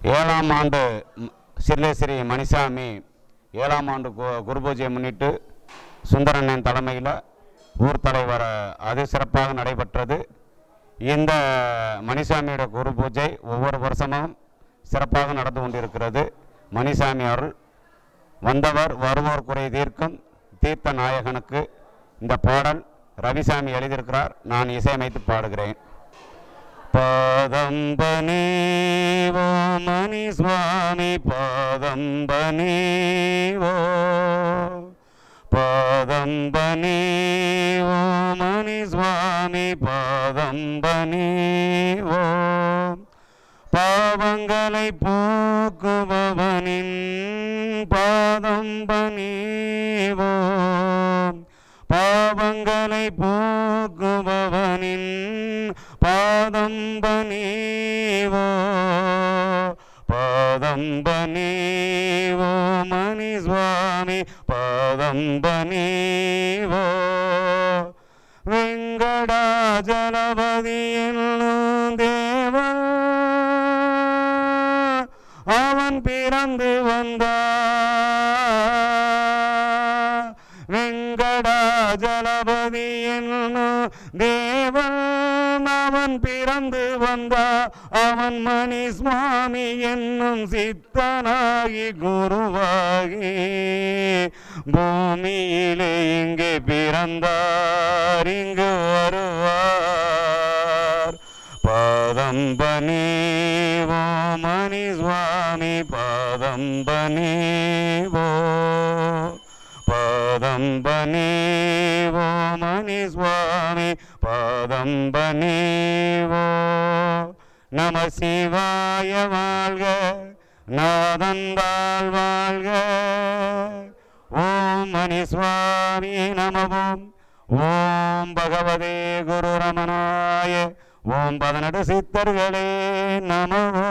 ஏழாம் ஆண்டு ஸ்ரீ மணிசாமி 7ஆம் ஆண்டு குரு பூஜையை முன்னிட்டு சுந்தரண்ணன் தலைமையில் ஊர் தலைவர் அது சிறப்பாக நடைபெற்றது. இந்த மணிசாமியோட குரு பூஜை ஒவ்வொரு வருஷமும் சிறப்பாக நடந்து கொண்டிருக்கிறது. மணிசாமி அருள் வந்தவர் வருவோர் குறை தீர்க்கும் தீர்த்த நாயகனுக்கு இந்த பாடல் ரவிசாமி எழுதியிருக்கிறார். நான் இசையமைத்து பாடுகிறேன். பாதம்பனீவோ மணி சுவாமி பாதம்பனீவோ பாதம்பனீவோ மணி சுவாமி பாதம்பனீவோ பாவங்களை போக்குபவனின் பாதம்பனீவோ பாவங்களை போக்குபவனின் பாதம்பனீவோ பாதம்பனீவோ மணி சுவாமி பாதம்பனீவோ வெங்கடாஜலபதி என்னும் தேவன் அவன் பிறந்து வந்தான். வெங்கடாஜலபதி என்னும் தேவன் அவன் பிறந்து வந்தான். அவன் மணி சுவாமி என்னும் சித்தனாகி குருவாகி பூமியிலே இங்கே பிறந்தார் இங்கு வருவார். பாதம்பனீவோ மணி சுவாமி பாதம்பனீவோ பாதம்பனீவோ மணி சுவாமி பாதம்பனீவோ. நம சிவாய வாழ்க நாதந்தாள் வாழ்க. ஓம் மணி சுவாமி நமவோம். ஓம் பகவதே குரு ரமணாய. ஓம் 18 சித்தர்களே நமோ.